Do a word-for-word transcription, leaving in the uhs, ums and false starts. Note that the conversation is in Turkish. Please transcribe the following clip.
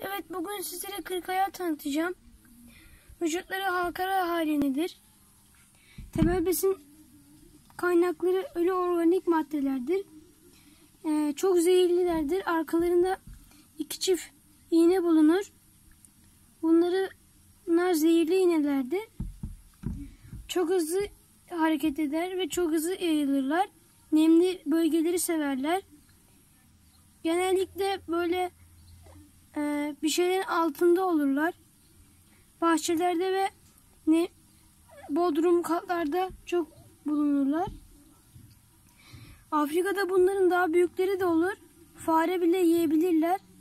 Evet, bugün sizlere kırk ayağı tanıtacağım. Vücutları halkara halindedir. Temel besin kaynakları ölü organik maddelerdir. Ee, çok zehirlilerdir. Arkalarında iki çift iğne bulunur. Bunları, bunlar zehirli iğnelerdir. Çok hızlı hareket eder ve çok hızlı yayılırlar. Nemli bölgeleri severler. Genellikle böyle e, bir şeylerin altında olurlar. Bahçelerde ve ne, bodrum katlarda çok bulunurlar. Afrika'da bunların daha büyükleri de olur. Fare bile yiyebilirler.